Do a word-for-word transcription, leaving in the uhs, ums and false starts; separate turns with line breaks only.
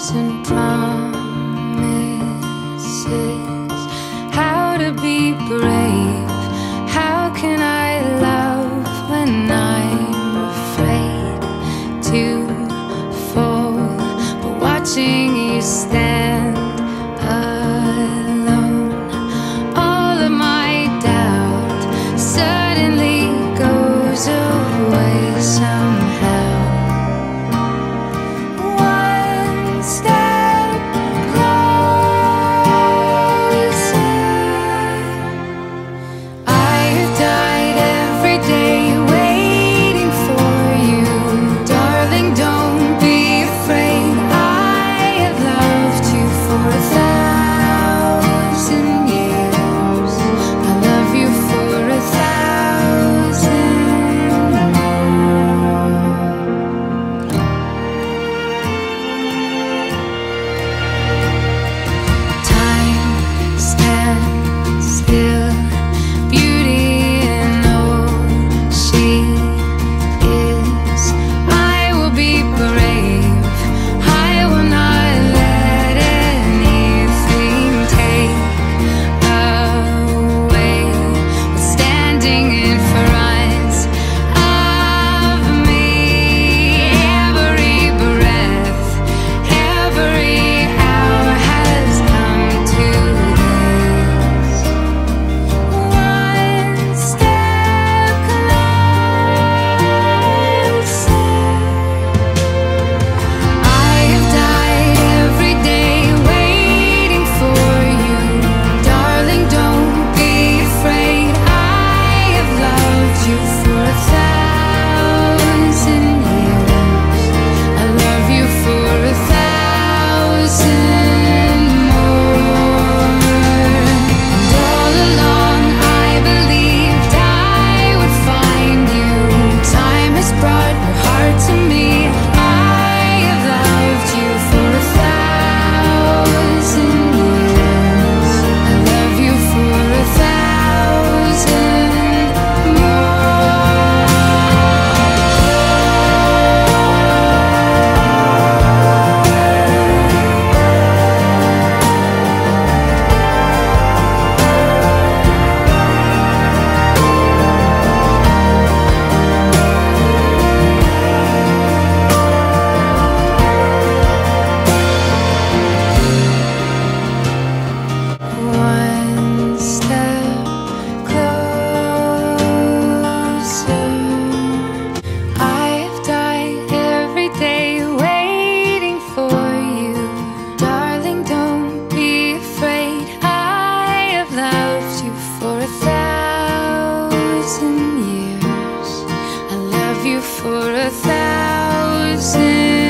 and promises. How to be brave? How can I love when I'm afraid to fall? But watching you stand alone, all of my doubt suddenly goes away somehow. One step closer. I have died every day waiting for you. Darling, don't be afraid. I have loved you for a thousand years. I love you for a thousand more. Time stands still, beauty in all she is. I will be brave. I will not let anything take away what's standing in front of me. Every breath, every hour has come to this. One step closer. I have died every day waiting for you. Darling, don't be afraid. I have loved you for a thousand years. I love you for a thousand more. And all along I believed I would find you. Time has brought your heart to me. I have loved you for a thousand years. I love you for a thousand one step closer. I have died every day waiting for you. Darling, don't be afraid. I have loved you for a thousand years. I love you for a thousand